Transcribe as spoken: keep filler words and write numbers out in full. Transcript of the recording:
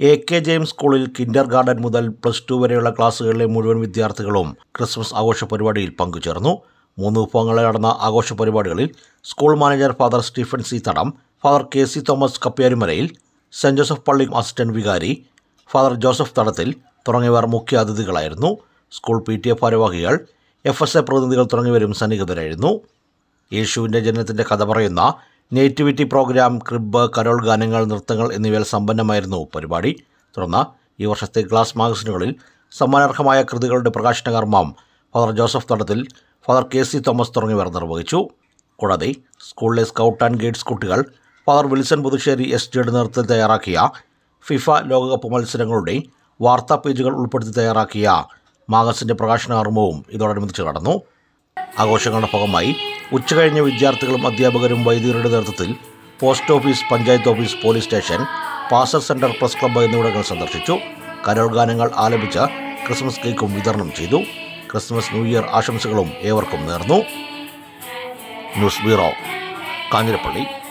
A K J M സ്കൂളിൽ kindergarten മുതൽ plus two വരെയുള്ള ക്ലാസ്സുകളിലെ മുഴുവൻ വിദ്യാർത്ഥികളും ക്രിസ്മസ് ആഘോഷ പരിപാടിയിൽ പങ്കുചേർന്നു. മൂന്ന് വിഭാഗങ്ങളിൽ നടന്ന ആഘോഷ പരിപാടികളിൽ school manager father Stephen C Thadam, father K C Thomas കപ്പ്യാരുമലയിൽ, സെന്റ് ജോസഫ് പള്ളി അസിസ്റ്റന്റ് വികാരി ഫാദർ ജോസഫ് തടത്തിൽ തുടങ്ങിയവർ മുഖ്യ അതിഥികളായിരുന്നു. സ്കൂൾ പി ടി എ ഭാരവാഹികൾ, എഫ് എസ് എ പ്രതിനിധികൾ തുടങ്ങിയവരും സന്നിഹിതരായിരുന്നു. യേശുവിൻ്റെ ജനനത്തിൻ്റെ കഥ പറയുന്ന നേറ്റിവിറ്റി പ്രോഗ്രാം, ക്രിബ്, കരോൾ ഗാനങ്ങൾ, നൃത്തങ്ങൾ എന്നിവയിൽ സമ്പന്നമായിരുന്നു പരിപാടി. തുടർന്ന് ഈ വർഷത്തെ ക്ലാസ് മാഗസിനുകളിൽ സമ്മാനാർഹമായ കൃതികളുടെ പ്രകാശന കർമ്മം father Joseph Thadathil, father K C Thomas തുടങ്ങിയവർ നിർവഹിച്ചു. കൂടാതെ സ്കൂളിലെ സ്കൗട്ട് ആൻഡ് ഗൈഡ്സ് കുട്ടികൾ ഫാദർ വിൽസൺ പുതുശ്ശേരി എസ് ജിയുടെ നേതൃത്വത്തിൽ തയ്യാറാക്കിയ ഫിഫ ലോകകപ്പ് മത്സരങ്ങളുടെ വാർത്താ പേജുകൾ ഉൾപ്പെടുത്തി തയ്യാറാക്കിയ മാഗസിൻ്റെ പ്രകാശന കർമ്മവും ഇതോടനുബന്ധിച്ച് നടന്നു. ആഘോഷങ്ങളുടെ ഭാഗമായി ഉച്ചകഴിഞ്ഞ് വിദ്യാർത്ഥികളും അധ്യാപകരും വൈദികരുടെ നേതൃത്വത്തിൽ post office, panchayat office, police station, പാസർ സെൻറ്റർ, പ്രസ് ക്ലബ്ബ് എന്നിവിടങ്ങൾ സന്ദർശിച്ചു. കരോൾ ഗാനങ്ങൾ ആലപിച്ച് ക്രിസ്മസ് കേക്കും വിതരണം ചെയ്തു. ക്രിസ്മസ് ന്യൂ ഇയർ ആശംസകളും ഏവർക്കും നേർന്നു. News bureau, Kanjirappally.